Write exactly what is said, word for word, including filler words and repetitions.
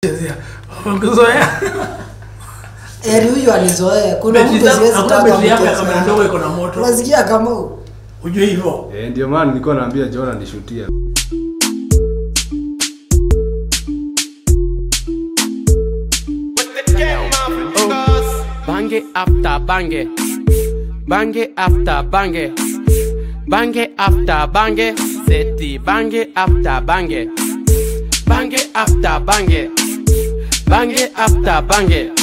Wamezoea. Eri huyu alizoea. Kuna mtu siwezi taka mtesa. Kamera ndogo iko na moto. Unasikia kama ujue hivyo. Eh, ndio maana nilikuwa naambia Jona nishutia. Bange after bange, bange after bange, bange after bange, seti bange after bange, bange after bange, bange after bange.